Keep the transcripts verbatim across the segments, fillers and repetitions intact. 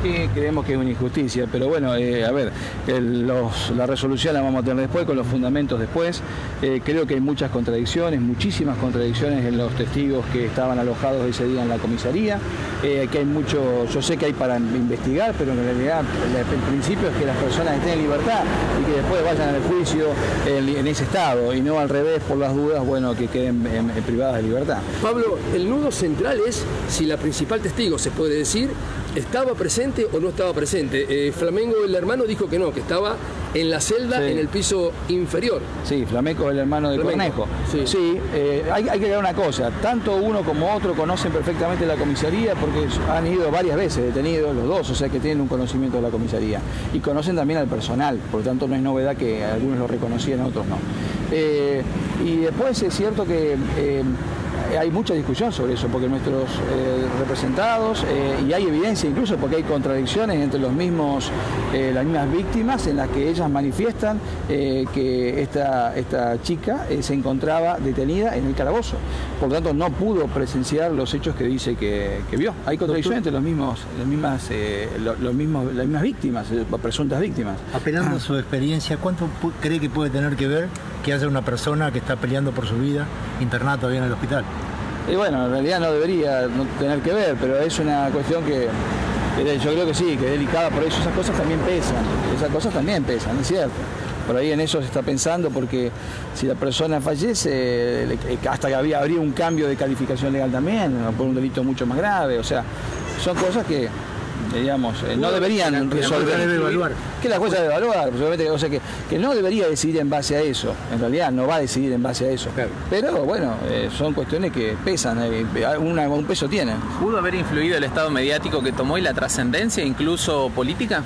Y creemos que es una injusticia, pero bueno, eh, a ver, el, los, la resolución la vamos a tener después, con los fundamentos después. Eh, creo que hay muchas contradicciones, muchísimas contradicciones en los testigos que estaban alojados ese día en la comisaría. Eh, que hay mucho, yo sé que hay para investigar, pero en realidad el, el principio es que las personas estén en libertad y que después vayan al juicio en, en ese estado, y no al revés, por las dudas, bueno, que queden en, en privadas de libertad. Pablo, el nudo central es si la principal testigo, se puede decir, estaba presente o no estaba presente. Eh, Flamengo, el hermano, dijo que no, que estaba en la celda, sí, en el piso inferior. Sí, Flamengo, el hermano de Flamengo. Cornejo. Sí, sí eh, hay, hay que aclarar una cosa, tanto uno como otro conocen perfectamente la comisaría porque han ido varias veces detenidos los dos, o sea que tienen un conocimiento de la comisaría. Y conocen también al personal, por lo tanto no es novedad que algunos lo reconocían, otros no. Eh, y después es cierto que eh, hay mucha discusión sobre eso, porque nuestros eh, representados, eh, y hay evidencia incluso porque hay contradicciones entre los mismos, eh, las mismas víctimas, en las que ellas manifiestan eh, que esta, esta chica eh, se encontraba detenida en el calabozo. Por lo tanto no pudo presenciar los hechos que dice que, que vio. Hay contradicciones entre los mismos, las mismas, eh, los, los mismos, las mismas víctimas, eh, presuntas víctimas. Apelando ah. a su experiencia, ¿cuánto cree que puede tener que ver que haya una persona que está peleando por su vida internada todavía en el hospital? Y bueno, en realidad no debería no tener que ver, pero es una cuestión que, que yo creo que sí, que es delicada, por eso esas cosas también pesan, esas cosas también pesan, es cierto. Por ahí en eso se está pensando, porque si la persona fallece, hasta que había, habría un cambio de calificación legal también, por un delito mucho más grave, o sea, son cosas que, digamos, eh, no deberían resolver. Debe evaluar. Que la jueza debe evaluar, o sea que, que no debería decidir en base a eso, en realidad no va a decidir en base a eso. Claro. Pero bueno, eh, son cuestiones que pesan, eh, una, un peso tienen. ¿Pudo haber influido el estado mediático que tomó y la trascendencia, incluso política?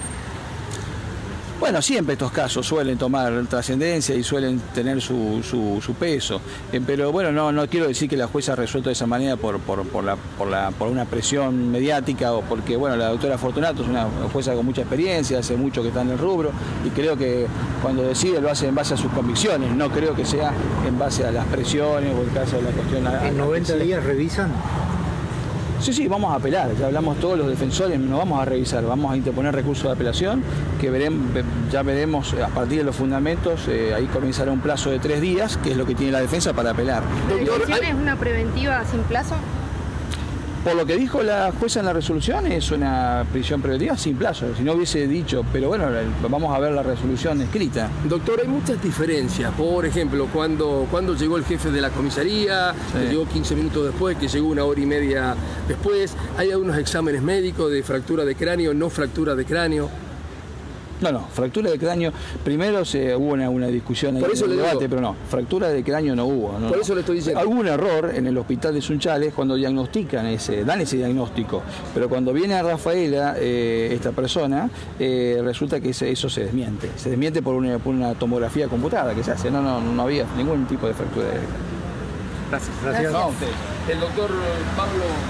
Bueno, siempre estos casos suelen tomar trascendencia y suelen tener su, su, su peso, eh, pero bueno, no, no quiero decir que la jueza ha resuelto de esa manera por, por, por, la, por, la, por una presión mediática o porque, bueno, la doctora Fortunato es una jueza con mucha experiencia, hace mucho que está en el rubro y creo que cuando decide lo hace en base a sus convicciones, no creo que sea en base a las presiones o el caso de la cuestión... ¿En noventa días revisan? Sí, sí, vamos a apelar, ya hablamos todos los defensores, no vamos a revisar, vamos a interponer recursos de apelación, que veremos, ya veremos a partir de los fundamentos, eh, ahí comenzará un plazo de tres días, que es lo que tiene la defensa para apelar. ¿La decisión es una preventiva sin plazo? Por lo que dijo la jueza en la resolución, es una prisión preventiva sin plazo, si no hubiese dicho, pero bueno, vamos a ver la resolución escrita. Doctor, hay muchas diferencias, por ejemplo, cuando, cuando llegó el jefe de la comisaría, sí, que llegó quince minutos después, que llegó una hora y media después, hay algunos exámenes médicos de fractura de cráneo, no fractura de cráneo. No, no, fractura de cráneo, primero se, hubo una, una discusión ahí por eso en el le debate, digo, pero no, fractura de cráneo no hubo. No, por eso le estoy diciendo. Hubo un error en el hospital de Sunchales cuando diagnostican ese, dan ese diagnóstico, pero cuando viene a Rafaela, eh, esta persona, eh, resulta que ese, eso se desmiente. Se desmiente por una, por una tomografía computada que se hace, no, no, no había ningún tipo de fractura de cráneo. Gracias. Gracias. No, el doctor Pablo...